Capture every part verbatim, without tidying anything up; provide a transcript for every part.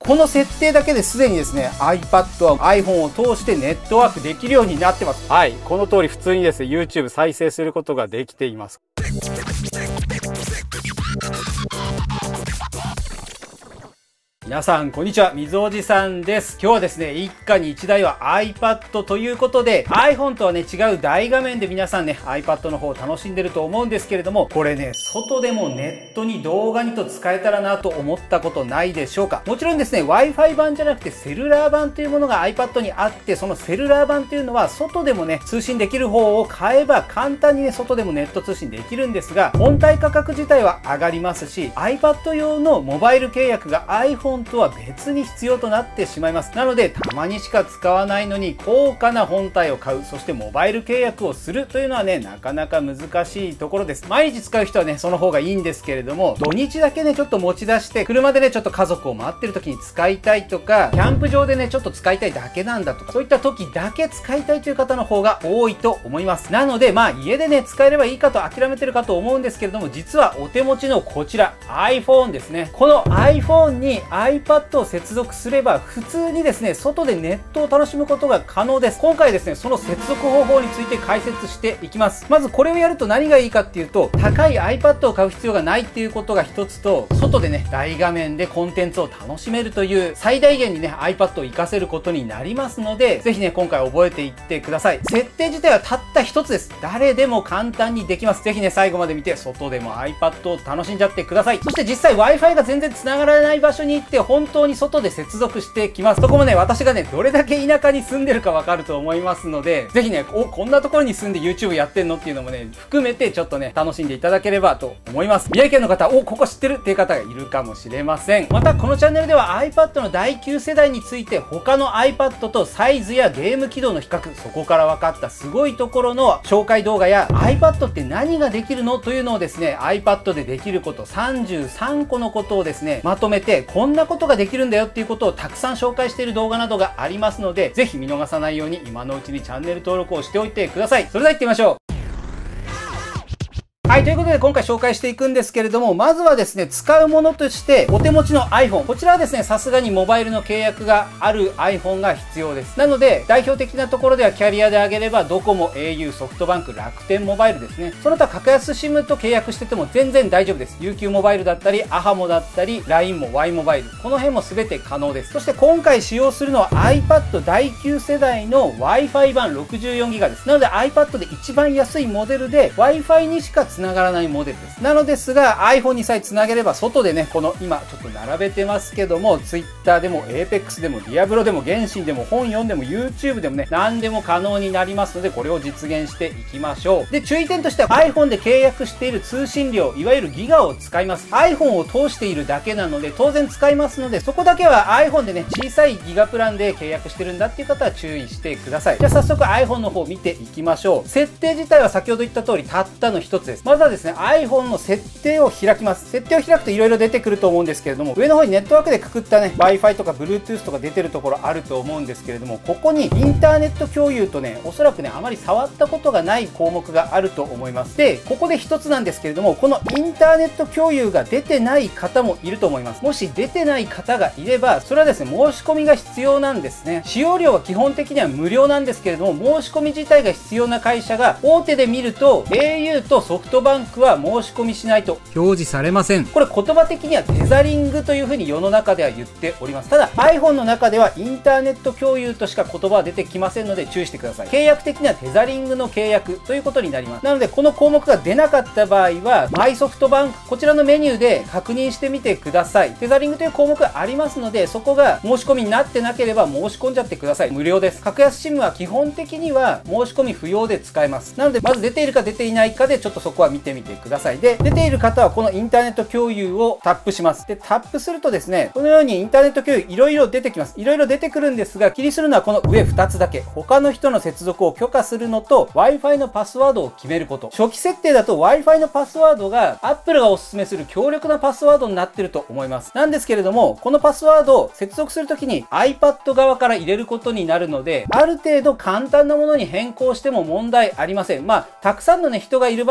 この設定だけですでにですね、iPad は iPhone を通してネットワークできるようになってます。はい、この通り普通にですね、YouTube 再生することができています。皆さん、こんにちは。みずおじさんです。今日はですね、一家に一台は iPad ということで、iPhone とはね、違う大画面で皆さんね、iPad の方を楽しんでると思うんですけれども、これね、外でもネットに動画にと使えたらなと思ったことないでしょうか。もちろんですね、Wi-Fi 版じゃなくてセルラー版というものが iPad にあって、そのセルラー版というのは、外でもね、通信できる方を買えば簡単にね、外でもネット通信できるんですが、本体価格自体は上がりますし、iPad 用のモバイル契約が iPhoneとは別に必要となってしまいます。なので、たまにしか使わないのに高価な本体を買う、そしてモバイル契約をするというのはね、なかなか難しいところです。毎日使う人はね、その方がいいんですけれども、土日だけね、ちょっと持ち出して、車でね、ちょっと家族を待ってる時に使いたいとか、キャンプ場でね、ちょっと使いたいだけなんだとか、そういった時だけ使いたいという方の方が多いと思います。なので、まあ、家でね、使えればいいかと諦めてるかと思うんですけれども、実はお手持ちのこちら、iPhone ですね。この iPhone に iPad を接続すれば普通にですね、外でネットを楽しむことが可能です。今回ですね、その接続方法について解説していきます。まずこれをやると何がいいかっていうと、高い iPad を買う必要がないっていうことが一つと、外でね、大画面でコンテンツを楽しめるという最大限にね、iPad を活かせることになりますので、ぜひね、今回覚えていってください。設定自体はたった一つです。誰でも簡単にできます。ぜひね、最後まで見て、外でも iPad を楽しんじゃってください。そして実際 Wi-Fi が全然繋がらない場所に行って、本当に外で接続してきます。そこもね、私がね、どれだけ田舎に住んでるかわかると思いますので、ぜひね、お、こんなところに住んで YouTube やってんのっていうのもね、含めてちょっとね、楽しんでいただければと思います。宮城県の方、お、ここ知ってるっていう方がいるかもしれません。また、このチャンネルでは iPad のだいきゅう世代について、他の iPad とサイズやゲーム起動の比較、そこから分かったすごいところの紹介動画や、iPad って何ができるのというのをですね、iPad でできることさんじゅうさんこのことをですね、まとめて、こんなことができるんだよっていうことをたくさん紹介している動画などがありますので、ぜひ見逃さないように今のうちにチャンネル登録をしておいてください。それでは行ってみましょう。はい、ということで今回紹介していくんですけれども、まずはですね、使うものとしてお手持ちの iPhone。こちらはですね、さすがにモバイルの契約がある iPhone が必要です。なので、代表的なところではキャリアで挙げれば、ドコモ、au、ソフトバンク、楽天モバイルですね。その他格安 SIM と契約してても全然大丈夫です。ユーキュー モバイルだったり、アハモだったり、ライン も Y モバイル。この辺も全て可能です。そして今回使用するのは iPad だいきゅう世代の Wi-Fi 版 ろくじゅうよんギガ です。なので iPad で一番安いモデルで Wi-Fi にしか繋がらないモデルです。なのですが iPhone にさえ繋げれば外でね、この今ちょっと並べてますけども、Twitter でも Apex でも Diablo でも原神でも本読んでも YouTube でもね、何でも可能になりますので、これを実現していきましょう。で、注意点としては iPhone で契約している通信量、いわゆるギガを使います。iPhone を通しているだけなので当然使いますので、そこだけは iPhone でね、小さいギガプランで契約してるんだっていう方は注意してください。じゃあ早速 iPhone の方見ていきましょう。設定自体は先ほど言った通りたったの一つです。まずはですね、iPhoneの設定を開きます。設定を開くと色々出てくると思うんですけれども、上の方にネットワークでくくったね、Wi-Fi とか Bluetooth とか出てるところあると思うんですけれども、ここにインターネット共有とね、おそらくね、あまり触ったことがない項目があると思います。で、ここで一つなんですけれども、このインターネット共有が出てない方もいると思います。もし出てない方がいれば、それはですね、申し込みが必要なんですね。使用料は基本的には無料なんですけれども、申し込み自体が必要な会社が大手で見ると au とソフトバンクは申し込みしないと表示されません。これ言葉的にはテザリングというふうに世の中では言っております。ただ iPhone の中ではインターネット共有としか言葉は出てきませんので注意してください。契約的にはテザリングの契約ということになります。なのでこの項目が出なかった場合はマイソフトバンク、こちらのメニューで確認してみてください。テザリングという項目がありますので、そこが申し込みになってなければ申し込んじゃってください。無料です。格安 SIM は基本的には申し込み不要で使えます。なのでまず出ているか出ていないかでちょっとそこは見てみてください。で、出ている方はこのインターネット共有をタップします。で、タップするとですね、このようにインターネット共有いろいろ出てきます。いろいろ出てくるんですが、気にするのはこの上ふたつだけ。他の人の接続を許可するのと Wi-Fi のパスワードを決めること。初期設定だと Wi-Fi のパスワードが Apple がおすすめする強力なパスワードになってると思います。なんですけれども、このパスワードを接続するときに iPad 側から入れることになるので、ある程度簡単なものに変更しても問題ありません。まあ、たくさんのね、人がいる場所で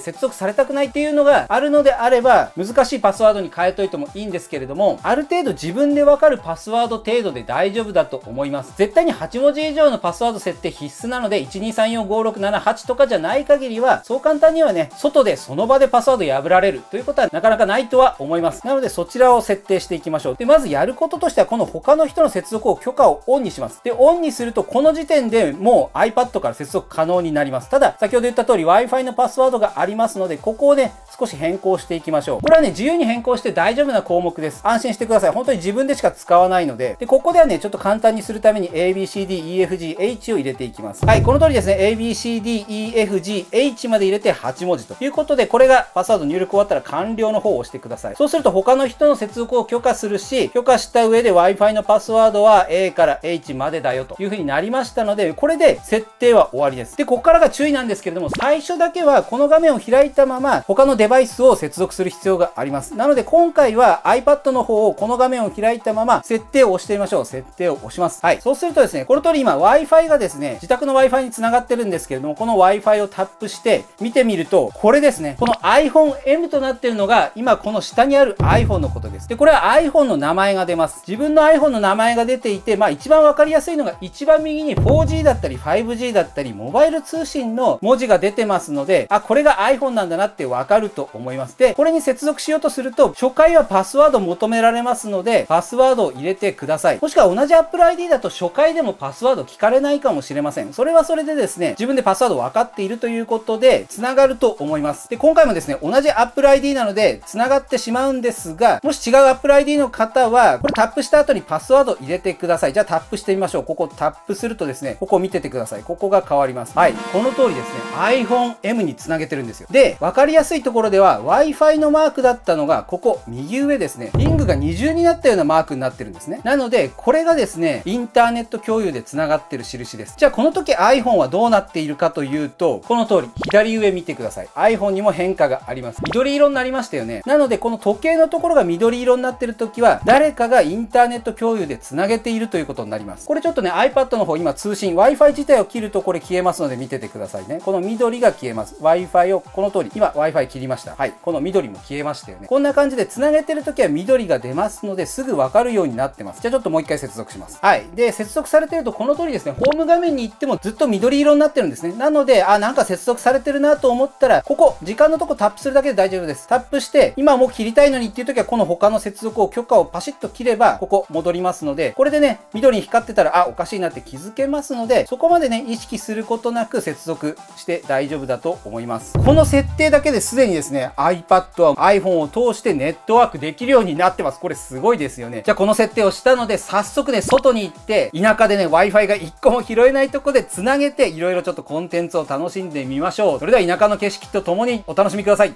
接続されたくないっていうのがあるのであれば、難しいパスワードに変えといてもいいんですけれども、ある程度自分でわかるパスワード程度で大丈夫だと思います。絶対にはちもじ以上のパスワード設定必須なので、いちにさんよんごろくななはちとかじゃない限りは、そう簡単にはね、外でその場でパスワード破られるということはなかなかないとは思います。なのでそちらを設定していきましょう。で、まずやることとしては、この他の人の接続を許可をオンにします。で、オンにすると、この時点でもう iPad から接続可能になります。ただ、先ほど言った通り Wi-Fi のパスワードがありますので、ここをね、少し変更していきましょう。これはね、自由に変更して大丈夫な項目です。安心してください。本当に自分でしか使わないので。で、ここではね、ちょっと簡単にするために エービーシーディーイーエフジーエイチ を入れていきます。はい、この通りですね、エービーシーディーイーエフジーエイチ まで入れてはちもじということで、これがパスワード入力終わったら完了の方を押してください。そうすると他の人の接続を許可するし、許可した上で Wi-Fi のパスワードは A から H までだよという風になりましたので、これで設定は終わりです。で、ここからが注意なんですけれども、最初だけはこの画面を開いたまま他のデバイスを接続する必要があります。なので今回は iPad の方をこの画面を開いたまま設定を押してみましょう。設定を押します。はい。そうするとですね、この通り今 Wi-Fi がですね、自宅の Wi-Fi に繋がってるんですけれども、この Wi-Fi をタップして見てみると、これですね、この アイフォンエム となっているのが今この下にある iPhone のことです。で、これは iPhone の名前が出ます。自分の iPhone の名前が出ていて、まあ一番わかりやすいのが一番右に フォージー だったり ファイブジー だったりモバイル通信の文字が出てますので、あ、これが iPhone なんだなってわかると思います。で、これに接続しようとすると、初回はパスワード求められますので、パスワードを入れてください。もしくは同じ Apple アイディー だと初回でもパスワード聞かれないかもしれません。それはそれでですね、自分でパスワード分かっているということで、繋がると思います。で、今回もですね、同じ Apple アイディー なので、繋がってしまうんですが、もし違う Apple アイディー の方は、これタップした後にパスワードを入れてください。じゃあタップしてみましょう。ここタップするとですね、ここを見ててください。ここが変わります。はい。この通りですね、iPhone エム に繋げてるんですよ。で、分かりやすいところでは、Wi-Fi のマークだったのが、ここ、右上ですね、リングが二重になったようなマークになってるんですね。なので、これがですね、インターネット共有で繋がってる印です。じゃあ、この時 iPhone はどうなっているかというと、この通り、左上見てください。iPhone にも変化があります。緑色になりましたよね。なので、この時計のところが緑色になってる時は、誰かがインターネット共有で繋げているということになります。これちょっとね、iPad の方、今通信、Wi-Fi 自体を切るとこれ消えますので見ててくださいね。この緑が消えます。Wi-Fi をこの通り、今 Wi-Fi 切りました。はい。この緑も消えましたよね。こんな感じで繋げてる時は緑が出ますので、すぐわかるようになってます。じゃあちょっともう一回接続します。はい。で、接続されてるとこの通りですね、ホーム画面に行ってもずっと緑色になってるんですね。なので、あ、なんか接続されてるなと思ったら、ここ、時間のとこタップするだけで大丈夫です。タップして、今もう切りたいのにっていう時は、この他の接続を許可をパシッと切れば、ここ戻りますので、これでね、緑に光ってたら、あ、おかしいなって気づけますので、そこまでね、意識することなく接続して大丈夫だと思います。この設定だけですでにですね、iPad は iPhone を通してネットワークできるようになってます。これすごいですよね。じゃあこの設定をしたので、早速ね、外に行って、田舎でね、Wi-Fi がいっこも拾えないとこで繋げて、いろいろちょっとコンテンツを楽しんでみましょう。それでは田舎の景色とともにお楽しみください。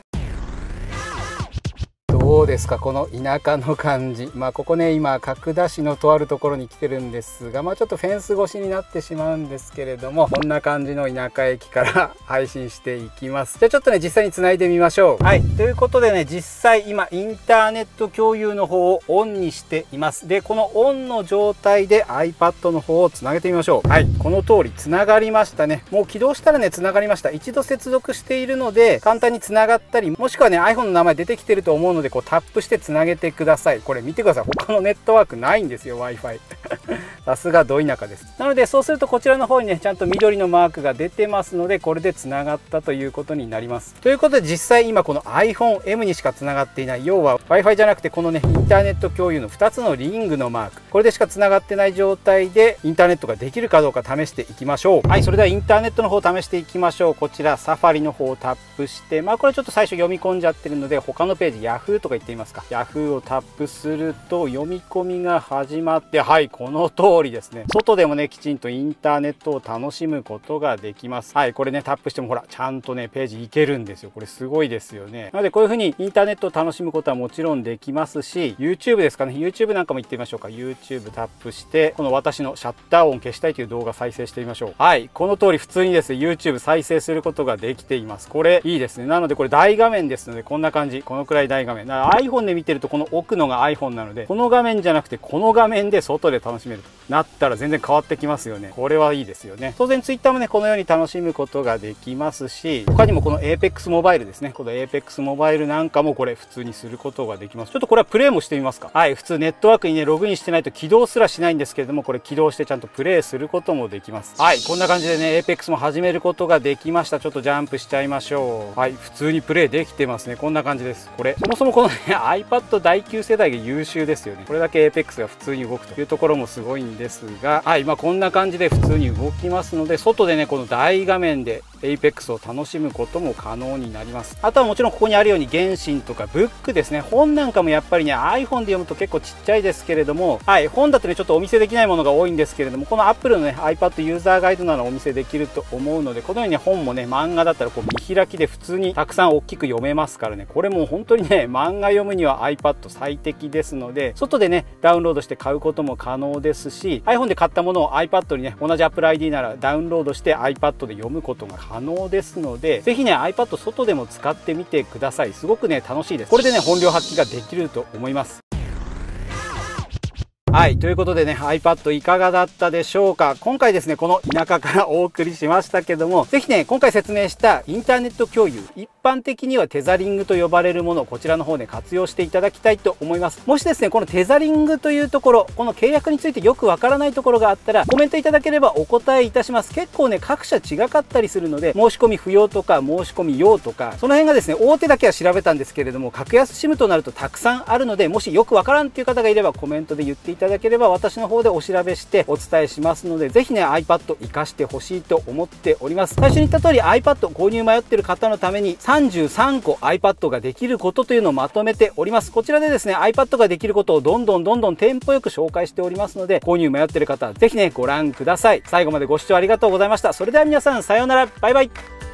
どうですかこの田舎の感じ。まあここね今角田市のとあるところに来てるんですが、まあちょっとフェンス越しになってしまうんですけれども、こんな感じの田舎駅から配信していきます。じゃあちょっとね実際に繋いでみましょう。はい、ということでね、実際今インターネット共有の方をオンにしています。でこのオンの状態で iPad の方を繋げてみましょう。はい、この通り繋がりましたね。もう起動したらね繋がりました。一度接続しているので簡単に繋がったり、もしくはね iPhone の名前出てきてると思うのでこうタップしてつなげてください。これ見てください、他のネットワークないんですよ Wi-Fi さすがど田舎です。なのでそうするとこちらの方にねちゃんと緑のマークが出てますので、これでつながったということになります。ということで実際今この iPhone エム にしかつながっていない、要は Wi-Fi じゃなくてこのねインターネット共有のふたつのリングのマーク、これでしかつながってない状態でインターネットができるかどうか試していきましょう。はい、それではインターネットの方を試していきましょう。こちらサファリの方をタップして、まあこれちょっと最初読み込んじゃってるので他のページ Yahoo とか言ってみますか。 Yahoo をタップすると読み込みが始まって、はい、この通りですね、外でもねきちんとインターネットを楽しむことができます。はい、これねタップしてもほらちゃんとねページ行けるんですよ。これすごいですよね。なのでこういう風にインターネットを楽しむことはもちろんできますし、 YouTube ですかね、 YouTube なんかも行ってみましょうか。 YouTube タップしてこの私のシャッター音消したいという動画再生してみましょう。はい、この通り普通にですね YouTube 再生することができています。これいいですね。なのでこれ大画面ですのでこんな感じ、このくらい大画面だから iPhone で見てるとこの奥のが iPhone なので、この画面じゃなくてこの画面で外で楽しめると。 なったら全然変わってきますよね。これはいいですよね。当然 Twitter もね、このように楽しむことができますし、他にもこの Apex モバイルですね。この Apex モバイルなんかもこれ普通にすることができます。ちょっとこれはプレイもしてみますか。はい、普通ネットワークにね、ログインしてないと起動すらしないんですけれども、これ起動してちゃんとプレイすることもできます。はい、こんな感じでね、Apex も始めることができました。ちょっとジャンプしちゃいましょう。はい、普通にプレイできてますね。こんな感じです。これ、そもそもこのね、iPad だいきゅう世代が優秀ですよね。これだけ Apex が普通に動くというところもすごいんですが、はい、まあこんな感じで普通に動きますので、外でね、この大画面でApex を楽しむことも可能になります。あとはもちろんここにあるように原神とかブックですね。本なんかもやっぱりね iPhone で読むと結構ちっちゃいですけれども、はい、本だとねちょっとお見せできないものが多いんですけれども、この Apple のね iPad ユーザーガイドならお見せできると思うので、このようにね本もね漫画だったらこう見開きで普通にたくさん大きく読めますからね、これもう本当にね漫画読むには iPad 最適ですので、外でねダウンロードして買うことも可能ですし、 iPhone で買ったものを iPad にね同じ Apple アイディー ならダウンロードして iPad で読むことが可能ですので、ぜひね iPad 外でも使ってみてください。すごくね楽しいです。これでね本領発揮ができると思います。はい。ということでね、iPad いかがだったでしょうか。今回ですね、この田舎からお送りしましたけども、ぜひね、今回説明したインターネット共有、一般的にはテザリングと呼ばれるものをこちらの方で活用していただきたいと思います。もしですね、このテザリングというところ、この契約についてよくわからないところがあったら、コメントいただければお答えいたします。結構ね、各社違かったりするので、申し込み不要とか申し込み用とか、その辺がですね、大手だけは調べたんですけれども、格安 シム となるとたくさんあるので、もしよくわからんっていう方がいればコメントで言っていただければ、私の方でお調べしてお伝えしますので、ぜひね iPad 活かしてほしいと思っております。最初に言った通り iPad 購入迷ってる方のためにさんじゅうさんこ iPad ができることというのをまとめております。こちらでですね iPad ができることをどんどんどんどんテンポよく紹介しておりますので、購入迷ってる方はぜひねご覧ください。最後までご視聴ありがとうございました。それでは皆さんさようなら、バイバイ。